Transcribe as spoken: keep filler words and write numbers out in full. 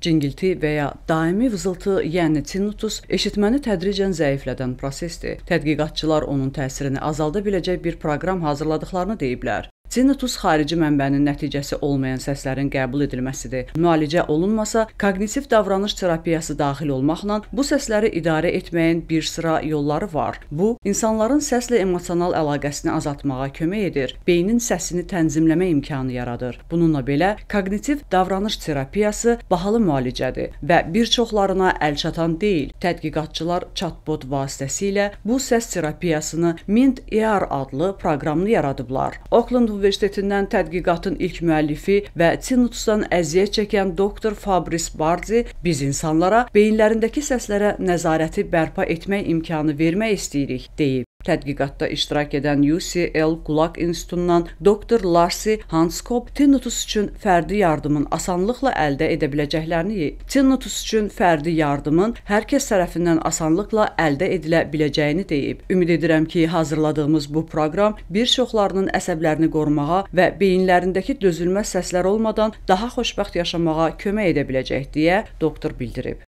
Cingilti və ya daimi vızıltı, yəni tinnitus, eşitməni tədricən zəiflədən prosesdir. Tədqiqatçılar onun təsirini azalda biləcək bir proqram hazırladıqlarını deyiblər. Tinnitus xarici mənbənin nəticəsi olmayan səslərin qəbul edilməsidir. Müalicə olunmasa, koqnitiv davranış terapiyası daxil olmaqla bu səsləri idarə etməyin bir sıra yolları var. Bu, insanların səslə emosional əlaqəsini azaltmağa kömək edir, beynin səsini tənzimləmə imkanı yaradır. Bununla belə, koqnitiv davranış terapiyası bahalı müalicədir və bir çoxlarına əlçatan deyil. Tədqiqatçılar chatbot vasitəsilə bu səs terapiyasını Mind-E R adlı proqramını yaradıblar. Oakland Universitetindən tədqiqatın ilk müəllifi və tinnitusdan əziyyət çəkən doktor Fabrice Bardi biz insanlara beyinlərindəki səslərə nəzarəti bərpa etmək imkanı vermək istəyirik, deyib. Tədqiqatda iştirak edən U C L Qulaq İnstitutundan doktor Larsi Hanskop tinnitus üçün fərdi yardımın asanlıqla əldə edə biləcəklərini, tinnitus üçün fərdi yardımın hər kəs tərəfindən asanlıqla əldə edilə biləcəyini deyib. Ümid edirəm ki, hazırladığımız bu proqram bir çoxlarının əsəblərini qorumağa və beyinlərindəki dözülməz səslər olmadan daha xoşbəxt yaşamağa kömək edə biləcək deyə doktor bildirib.